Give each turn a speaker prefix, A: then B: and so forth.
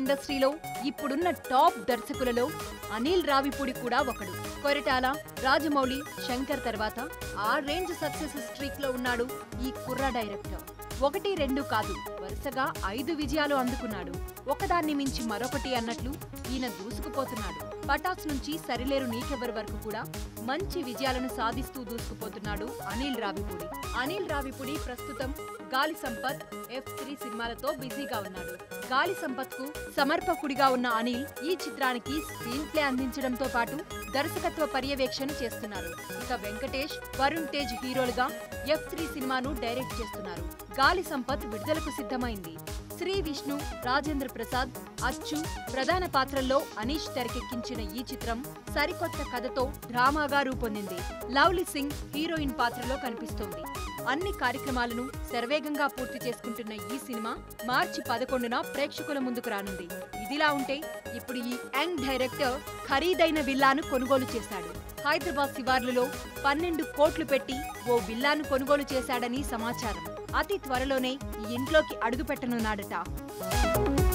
A: ఇండస్ట్రీలో ఇప్పుడున్న టాప్ దర్శకులలో అనిల్ రావిపూడి కూడా ఒకడు. కొరటాల, రాజమౌళి, శంకర్ తర్వాత ఆ రేంజ్ సక్సెస్ స్ట్రీక్ లో ఉన్నాడు ఈ కుర్ర డైరెక్టర్. 1, 2 కాదు, వరుసగా 5 విజయాలు అందుకున్నాడు. ఒకదాన్ని మించి మరొకటి అన్నట్లు ఈయన దూసుకుపోతున్నాడు. పటాక్స్ నుంచి సరిలేరు నీకెవరి వరకు కూడా మంచి విజయాలను సాధిస్తూ దూసుకుపోతున్నాడు అనిల్ రావిపూడి. అనిల్ రావిపూడి ప్రస్తుతం గాలి సంపత్, F3 సినిమాలతో బిజీగా ఉన్నాడు. గాలి సంపత్ కు సమర్పకుడిగా ఉన్న అనిల్ ఈ చిత్రానికి స్క్రీన్ ప్లే అందించడంతో పాటు దర్శకత్వ పర్యవేక్షణ చేస్తున్నారు. ఇక వెంకటేష్, వరుణ్ తేజ్ హీరోలుగా F3 సినిమాను డైరెక్ట్ చేస్తున్నారు. గాలి సంపత్ విడుదలకు సిద్ధమైంది. శ్రీ విష్ణు, రాజేంద్ర ప్రసాద్, అచ్చు ప్రధాన పాత్రల్లో అనీష్ తెరకెక్కించిన ఈ చిత్రం సరికొత్త కథతో డ్రామాగా రూపొందింది. లవ్లీ సింగ్ హీరోయిన్ పాత్రలో కనిపిస్తోంది. అన్ని కార్యక్రమాలను శరవేగంగా పూర్తి చేసుకుంటున్న ఈ సినిమా మార్చి 11న ప్రేక్షకుల ముందుకు రానుంది. ఇదిలా ఉంటే ఇప్పుడు ఈ యంగ్ డైరెక్టర్ ఖరీదైన విల్లాను కొనుగోలు చేశాడు. హైదరాబాద్ శివార్లలో 12 కోట్లు పెట్టి ఓ విల్లాను కొనుగోలు చేశాడని సమాచారం. అతి త్వరలోనే ఈ ఇంట్లోకి అడుగుపెట్టనున్నాడట.